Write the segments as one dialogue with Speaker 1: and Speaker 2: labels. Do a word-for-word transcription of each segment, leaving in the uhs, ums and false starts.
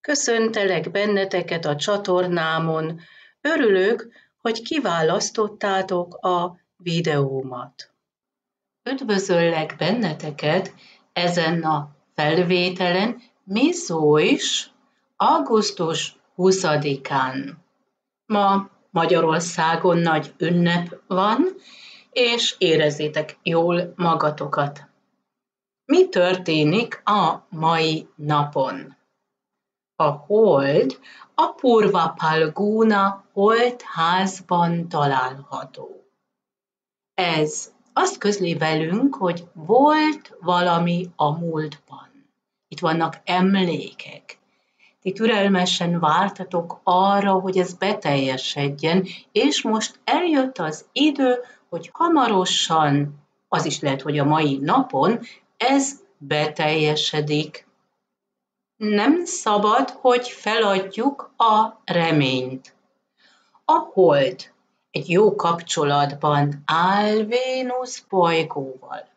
Speaker 1: Köszöntelek benneteket a csatornámon. Örülök, hogy kiválasztottátok a videómat. Üdvözöllek benneteket ezen a felvételen, Miszóis augusztus huszadikán. Ma Magyarországon nagy ünnep van, és érezzétek jól magatokat. Mi történik a mai napon? A hold a Purva Phalguna holdházban található. Ez azt közli velünk, hogy volt valami a múltban. Itt vannak emlékek. Ti türelmesen vártatok arra, hogy ez beteljesedjen, és most eljött az idő, hogy hamarosan, az is lehet, hogy a mai napon, ez beteljesedik. Nem szabad, hogy feladjuk a reményt. A hold egy jó kapcsolatban áll Vénusz bolygóval.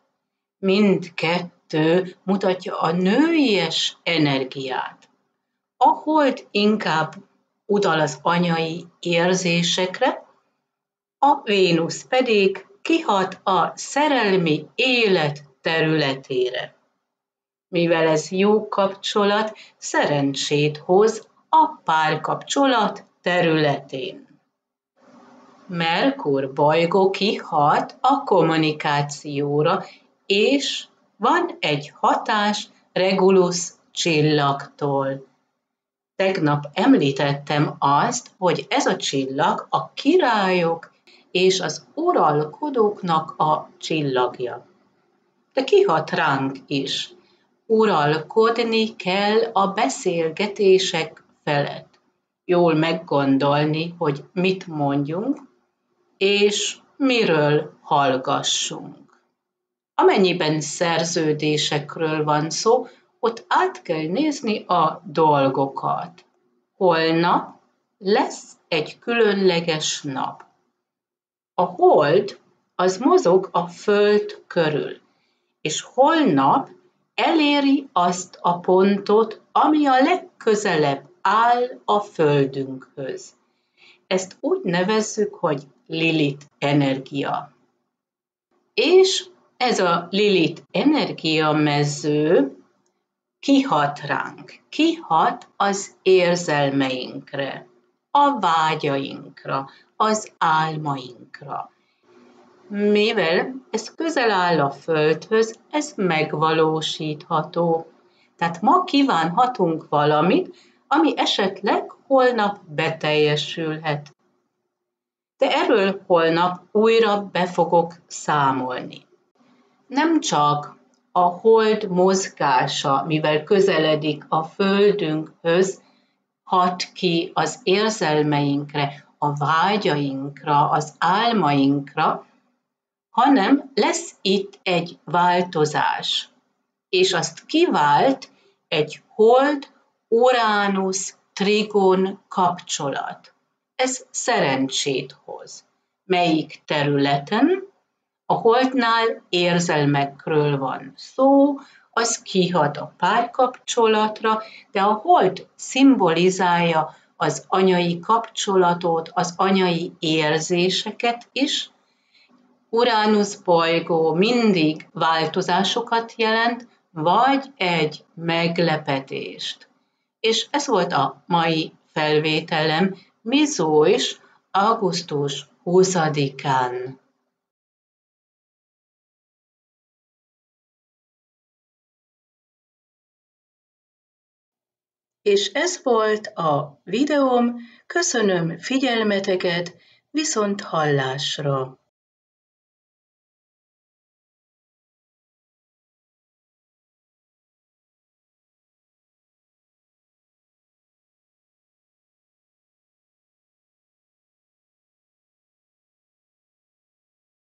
Speaker 1: Mindkettő mutatja a nőies energiát. A hold inkább utal az anyai érzésekre, a Vénusz pedig kihat a szerelmi élet területére. Mivel ez jó kapcsolat, szerencsét hoz a párkapcsolat területén. Merkur bolygó kihat a kommunikációra, és van egy hatás Regulus csillagtól. Tegnap említettem azt, hogy ez a csillag a királyok és az uralkodóknak a csillagja. De kihat ránk is. Uralkodni kell a beszélgetések felett. Jól meggondolni, hogy mit mondjunk, és miről hallgassunk. Amennyiben szerződésekről van szó, ott át kell nézni a dolgokat. Holnap lesz egy különleges nap. A hold az mozog a Föld körül, és holnap eléri azt a pontot, ami a legközelebb áll a Földünkhöz. Ezt úgy nevezzük, hogy Lilith energia. És ez a Lilith energiamező kihat ránk, kihat az érzelmeinkre, a vágyainkra, az álmainkra. Mivel ez közel áll a Földhöz, ez megvalósítható. Tehát ma kívánhatunk valamit, ami esetleg holnap beteljesülhet. De erről holnap újra be fogok számolni. Nem csak a hold mozgása, mivel közeledik a Földünkhöz, hat ki az érzelmeinkre, a vágyainkra, az álmainkra, hanem lesz itt egy változás, és azt kivált egy hold-Uránusz-Trigon kapcsolat. Ez szerencsét hoz. Melyik területen? A holdnál érzelmekről van szó, az kihat a párkapcsolatra, de a hold szimbolizálja az anyai kapcsolatot, az anyai érzéseket is. Uránusz bolygó mindig változásokat jelent, vagy egy meglepetést. És ez volt a mai felvételem, Miszóis augusztus huszadikán. És ez volt a videóm, köszönöm figyelmeteket, viszont hallásra!